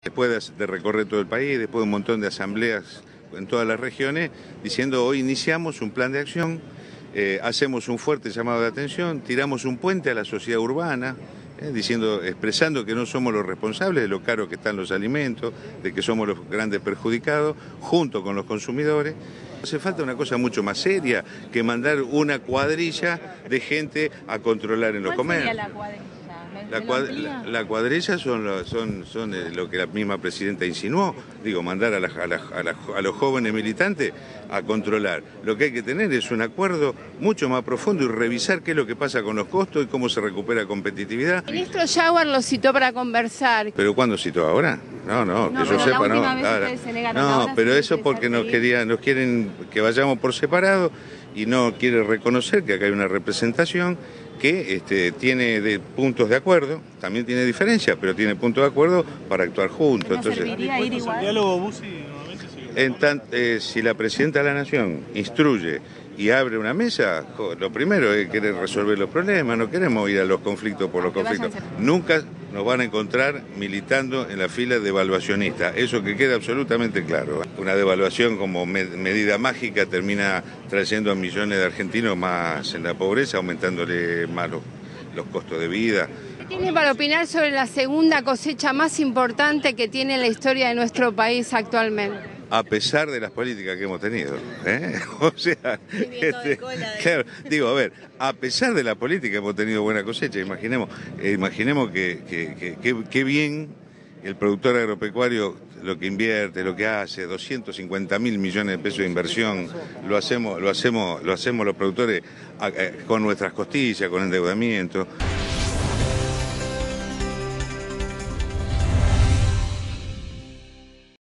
Después de recorrer todo el país, después de un montón de asambleas en todas las regiones, diciendo hoy iniciamos un plan de acción, hacemos un fuerte llamado de atención, tiramos un puente a la sociedad urbana, expresando que no somos los responsables de lo caro que están los alimentos, de que somos los grandes perjudicados, junto con los consumidores. Hace falta una cosa mucho más seria que mandar una cuadrilla de gente a controlar en los comercios. ¿Cuál sería la cuadrilla? La cuadrilla son lo que la misma presidenta insinuó, mandar a los jóvenes militantes a controlar. Lo que hay que tener es un acuerdo mucho más profundo y revisar qué es lo que pasa con los costos y cómo se recupera competitividad. El ministro Jauer lo citó para conversar. ¿Pero cuándo citó? ¿Ahora? No, que yo sepa, no. No, pero eso porque nos quieren que vayamos por separado y no quiere reconocer que acá hay una representación que tiene puntos de acuerdo, también tiene diferencias, pero tiene puntos de acuerdo para actuar juntos. ¿No entonces, serviría ir igual? Diálogo Bussi nuevamente si la presidenta de la Nación instruye y abre una mesa, lo primero es querer resolver los problemas, no queremos ir a los conflictos por los conflictos. Nunca nos van a encontrar militando en la fila de devaluacionistas, eso que queda absolutamente claro. Una devaluación como medida mágica termina trayendo a millones de argentinos más en la pobreza, aumentándole más los costos de vida. ¿Qué tiene para opinar sobre la segunda cosecha más importante que tiene la historia de nuestro país actualmente? A pesar de las políticas que hemos tenido, o sea, claro, a pesar de la política hemos tenido buena cosecha. Imaginemos que bien el productor agropecuario lo que invierte, lo que hace, 250.000 millones de pesos de inversión, lo hacemos los productores con nuestras costillas, con endeudamiento.